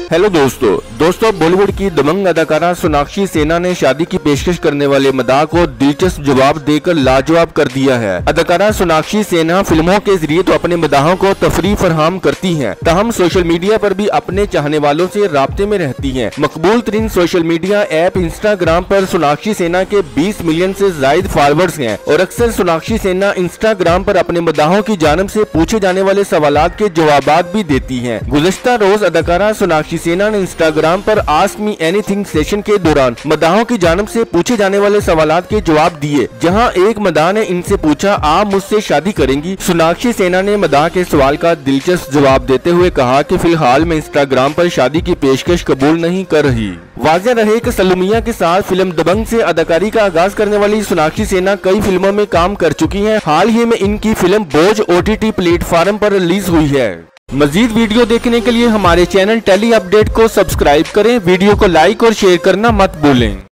Hello दोस्तों बॉलीवुड की दबंग अदाकारा सोनाक्षी सिन्हा ने शादी की पेशकश करने वाले मदाह को दिलचस्प जवाब देकर लाजवाब कर दिया है। अदाकारा सोनाक्षी सिन्हा फिल्मों के जरिए तो अपने मदाहों को तफरीह फराहम करती हैं, ताहम सोशल मीडिया पर भी अपने चाहने वालों से राब्ते में रहती हैं। मकबूल तरीन सोशल मीडिया ऐप इंस्टाग्राम पर सोनाक्षी सिन्हा के 20 मिलियन से जायद फॉलोअर्स हैं और अक्सर सोनाक्षी सिन्हा इंस्टाग्राम पर अपने मदाहों की जानिब से पूछे जाने वाले सवालात के जवाबात भी देती हैं। गुज़िश्ता रोज अदाकारा सोनाक्षी सिन्हा ने इंस्टाग्राम पर आस्क मी एनीथिंग सेशन के दौरान मदाहों की जानिब से पूछे जाने वाले सवालात के जवाब दिए, जहां एक मदाह ने इनसे पूछा, आप मुझसे शादी करेंगी? सोनाक्षी सिन्हा ने मदाह के सवाल का दिलचस्प जवाब देते हुए कहा कि फिलहाल मैं इंस्टाग्राम पर शादी की पेशकश कबूल नहीं कर रही। वाज़ेह रहे कि सलूमिया के साथ फिल्म दबंग से अदाकारी का आगाज करने वाली सोनाक्षी सिन्हा कई फिल्मों में काम कर चुकी हैं। हाल ही में इनकी फिल्म बोझ OTT प्लेटफॉर्म पर रिलीज हुई है। मजीद वीडियो देखने के लिए हमारे चैनल टेली अपडेट को सब्सक्राइब करें। वीडियो को लाइक और शेयर करना मत भूलें।